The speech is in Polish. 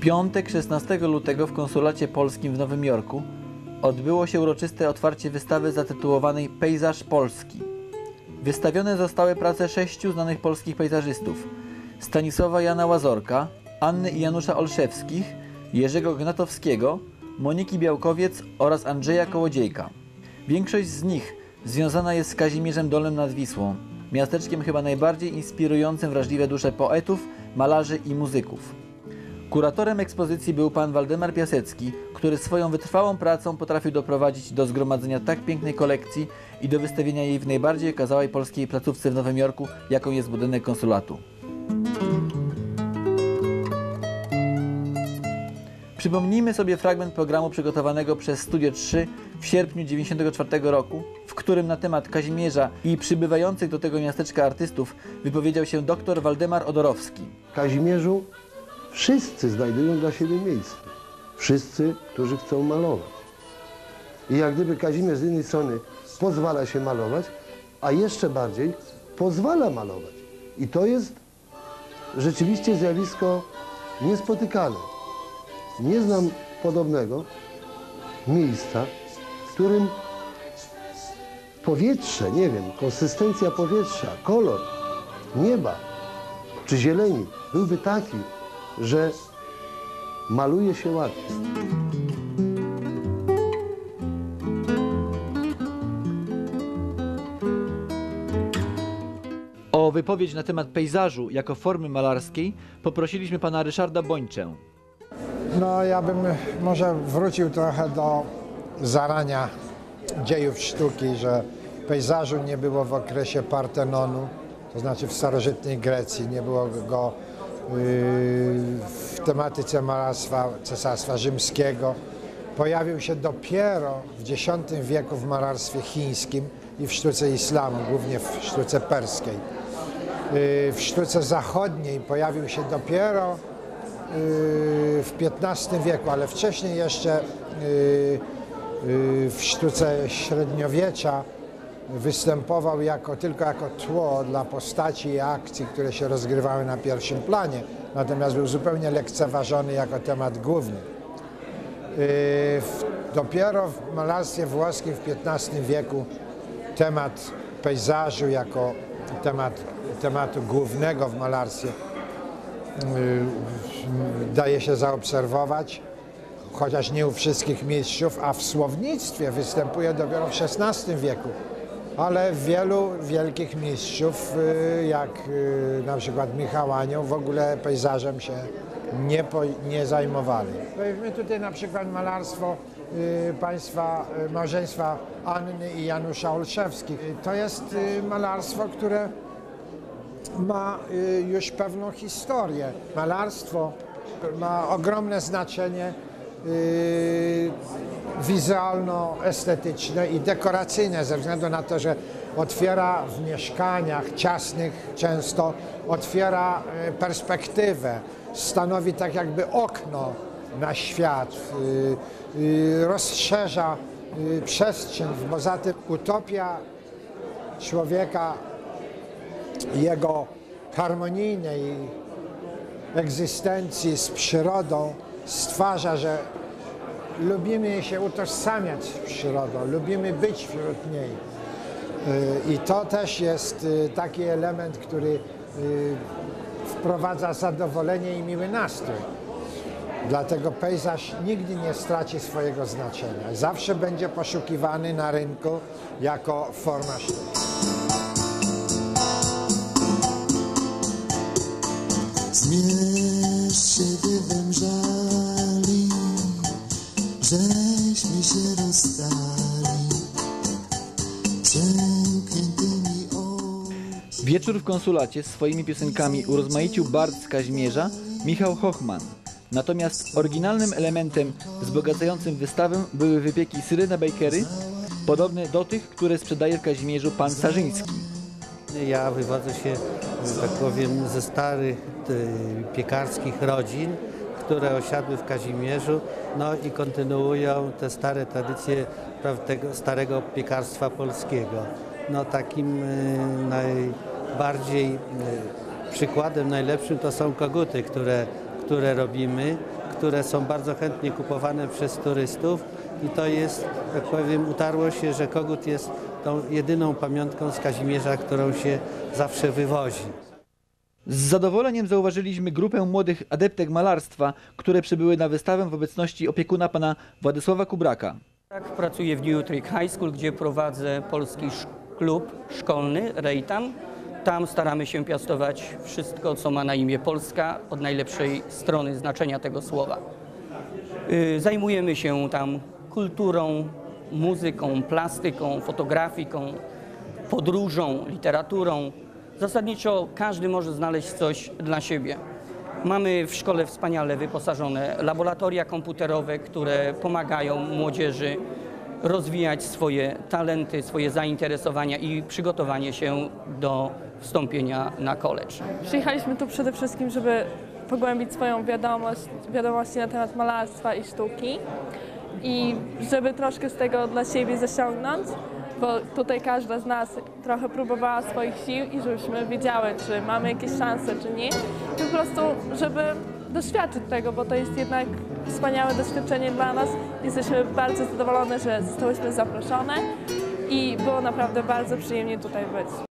piątek 16 lutego w konsulacie polskim w Nowym Jorku odbyło się uroczyste otwarcie wystawy zatytułowanej Pejzaż Polski. Wystawione zostały prace 6 znanych polskich pejzażystów: Stanisława Jana Łazorka, Anny i Janusza Olszewskich, Jerzego Gnatowskiego, Moniki Białkowiec oraz Andrzeja Kołodziejka. Większość z nich związana jest z Kazimierzem Dolnym nad Wisłą, miasteczkiem chyba najbardziej inspirującym wrażliwe dusze poetów, malarzy i muzyków. Kuratorem ekspozycji był pan Waldemar Piasecki, który swoją wytrwałą pracą potrafił doprowadzić do zgromadzenia tak pięknej kolekcji i do wystawienia jej w najbardziej okazałej polskiej placówce w Nowym Jorku, jaką jest budynek konsulatu. Przypomnijmy sobie fragment programu przygotowanego przez Studio 3 w sierpniu 1994 roku, w którym na temat Kazimierza i przybywających do tego miasteczka artystów wypowiedział się dr Waldemar Odorowski. W Kazimierzu wszyscy znajdują dla siebie miejsce. Wszyscy, którzy chcą malować. I jak gdyby Kazimierz z jednej strony pozwala się malować, a jeszcze bardziej pozwala malować. I to jest rzeczywiście zjawisko niespotykane. Nie znam podobnego miejsca, w którym powietrze, nie wiem, konsystencja powietrza, kolor nieba czy zieleni byłby taki, że maluje się ładnie. O wypowiedź na temat pejzażu jako formy malarskiej poprosiliśmy pana Ryszarda Bończę. No, ja bym może wrócił trochę do zarania dziejów sztuki, że pejzażu nie było w okresie Partenonu, to znaczy w starożytnej Grecji, nie było go w tematyce malarstwa Cesarstwa Rzymskiego. Pojawił się dopiero w X wieku w malarstwie chińskim i w sztuce islamu, głównie w sztuce perskiej. W sztuce zachodniej pojawił się dopiero w XV wieku, ale wcześniej jeszcze w sztuce średniowiecza występował tylko jako tło dla postaci i akcji, które się rozgrywały na pierwszym planie, natomiast był zupełnie lekceważony jako temat główny. Dopiero w malarstwie włoskim w XV wieku temat pejzażu jako tematu głównego w malarstwie daje się zaobserwować, chociaż nie u wszystkich mistrzów, a w słownictwie występuje dopiero w XVI wieku. Ale wielu wielkich mistrzów, jak na przykład Michał Anioł, w ogóle pejzażem się nie zajmowali. Weźmy tutaj na przykład malarstwo małżeństwa Anny i Janusza Olszewskich. To jest malarstwo, które ma już pewną historię. Malarstwo ma ogromne znaczenie wizualno-estetyczne i dekoracyjne ze względu na to, że otwiera w mieszkaniach ciasnych często, otwiera perspektywę, stanowi tak jakby okno na świat, rozszerza przestrzeń. Poza tym utopia człowieka, jego harmonijnej egzystencji z przyrodą stwarza, że lubimy się utożsamiać z przyrodą, lubimy być wśród niej. I to też jest taki element, który wprowadza zadowolenie i miły nastrój. Dlatego pejzaż nigdy nie straci swojego znaczenia. Zawsze będzie poszukiwany na rynku jako forma sztuki. Zmierz się dywem żali, żeśmy się rozstali przemkniętymi oczami. Wieczór w konsulacie swoimi piosenkami urozmaicił bard z Kazimierza Michał Hochman. Natomiast oryginalnym elementem wzbogacającym wystawę były wypieki Syryna Bakery, podobne do tych, które sprzedaje w Kazimierzu pan Sarzyński. Ja wywodzę się, tak powiem, ze starych piekarskich rodzin, które osiadły w Kazimierzu, no i kontynuują te stare tradycje tego starego piekarstwa polskiego. No takim najbardziej przykładem najlepszym to są koguty, które robimy, które są bardzo chętnie kupowane przez turystów i to jest, jak powiem, utarło się, że kogut jest tą jedyną pamiątką z Kazimierza, którą się zawsze wywozi. Z zadowoleniem zauważyliśmy grupę młodych adeptek malarstwa, które przybyły na wystawę w obecności opiekuna pana Władysława Kubraka. Tak, pracuję w New Trick High School, gdzie prowadzę polski klub szkolny Rejtan. Tam staramy się piastować wszystko, co ma na imię Polska, od najlepszej strony znaczenia tego słowa. Zajmujemy się tam kulturą, muzyką, plastyką, fotografiką, podróżą, literaturą. Zasadniczo każdy może znaleźć coś dla siebie. Mamy w szkole wspaniale wyposażone laboratoria komputerowe, które pomagają młodzieży rozwijać swoje talenty, swoje zainteresowania i przygotowanie się do wstąpienia na college. Przyjechaliśmy tu przede wszystkim, żeby pogłębić swoją wiadomości na temat malarstwa i sztuki i żeby troszkę z tego dla siebie zaciągnąć, bo tutaj każda z nas trochę próbowała swoich sił i żebyśmy wiedziały, czy mamy jakieś szanse, czy nie. I po prostu, żeby doświadczyć tego, bo to jest jednak wspaniałe doświadczenie dla nas. Jesteśmy bardzo zadowolone, że zostałyśmy zaproszone i było naprawdę bardzo przyjemnie tutaj być.